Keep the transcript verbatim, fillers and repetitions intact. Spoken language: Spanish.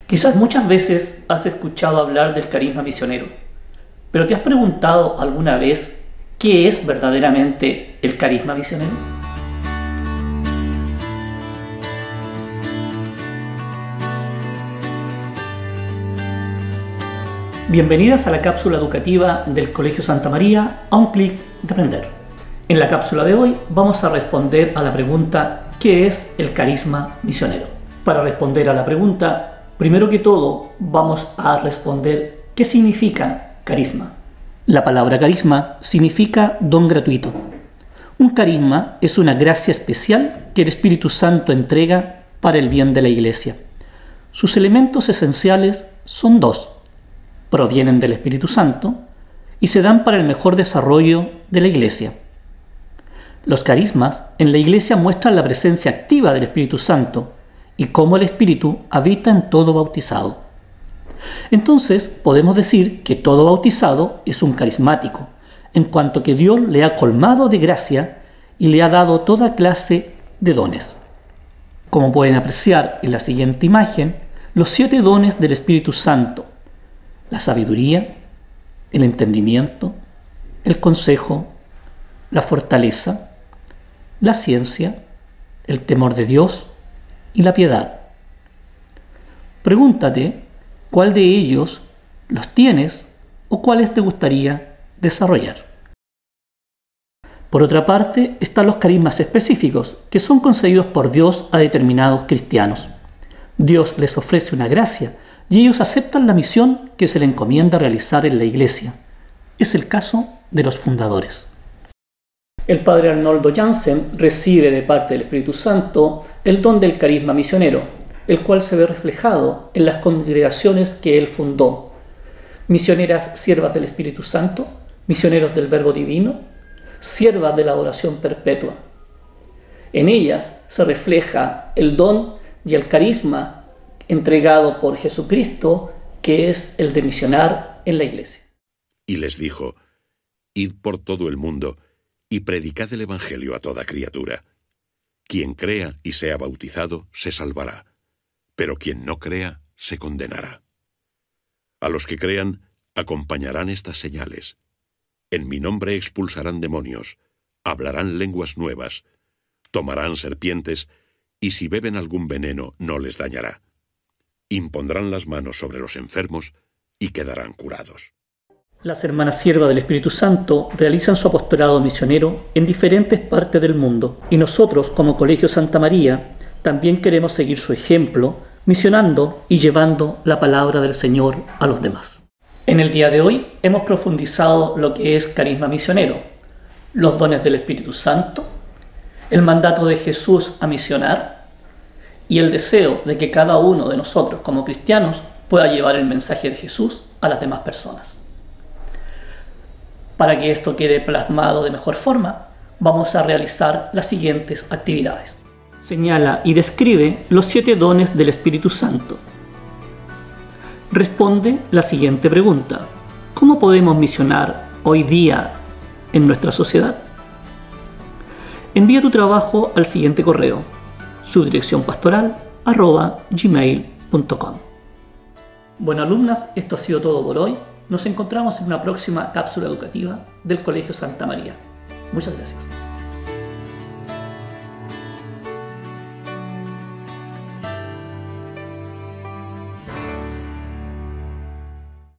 Quizás muchas veces has escuchado hablar del carisma misionero, pero ¿te has preguntado alguna vez qué es verdaderamente el carisma misionero? Bienvenidas a la cápsula educativa del Colegio Santa María, a un clic de aprender. En la cápsula de hoy vamos a responder a la pregunta ¿qué es el carisma misionero? Para responder a la pregunta, primero que todo vamos a responder ¿qué significa carisma? La palabra carisma significa don gratuito. Un carisma es una gracia especial que el Espíritu Santo entrega para el bien de la Iglesia. Sus elementos esenciales son dos. Provienen del Espíritu Santo y se dan para el mejor desarrollo de la Iglesia. Los carismas en la Iglesia muestran la presencia activa del Espíritu Santo y cómo el Espíritu habita en todo bautizado. Entonces podemos decir que todo bautizado es un carismático, en cuanto que Dios le ha colmado de gracia y le ha dado toda clase de dones. Como pueden apreciar en la siguiente imagen, los siete dones del Espíritu Santo: la sabiduría, el entendimiento, el consejo, la fortaleza, la ciencia, el temor de Dios y la piedad. Pregúntate cuál de ellos los tienes o cuáles te gustaría desarrollar. Por otra parte, están los carismas específicos que son concedidos por Dios a determinados cristianos. Dios les ofrece una gracia y ellos aceptan la misión que se le encomienda realizar en la Iglesia. Es el caso de los fundadores. El padre Arnoldo Jansen recibe de parte del Espíritu Santo el don del carisma misionero, el cual se ve reflejado en las congregaciones que él fundó: misioneras siervas del Espíritu Santo, misioneros del Verbo Divino, siervas de la adoración perpetua. En ellas se refleja el don y el carisma entregado por Jesucristo, que es el de misionar en la Iglesia. Y les dijo: Id por todo el mundo y predicad el Evangelio a toda criatura. Quien crea y sea bautizado se salvará, pero quien no crea se condenará. A los que crean acompañarán estas señales: en mi nombre expulsarán demonios, hablarán lenguas nuevas, tomarán serpientes, y si beben algún veneno no les dañará. Impondrán las manos sobre los enfermos y quedarán curados. Las hermanas siervas del Espíritu Santo realizan su apostolado misionero en diferentes partes del mundo, y nosotros, como Colegio Santa María, también queremos seguir su ejemplo, misionando y llevando la palabra del Señor a los demás. En el día de hoy hemos profundizado lo que es carisma misionero, los dones del Espíritu Santo, el mandato de Jesús a misionar y el deseo de que cada uno de nosotros como cristianos pueda llevar el mensaje de Jesús a las demás personas. Para que esto quede plasmado de mejor forma, vamos a realizar las siguientes actividades. Señala y describe los siete dones del Espíritu Santo. Responde la siguiente pregunta: ¿cómo podemos misionar hoy día en nuestra sociedad? Envía tu trabajo al siguiente correo: subdireccionpastoral arroba gmail punto com. Bueno, alumnas, esto ha sido todo por hoy. Nos encontramos en una próxima cápsula educativa del Colegio Santa María. Muchas gracias.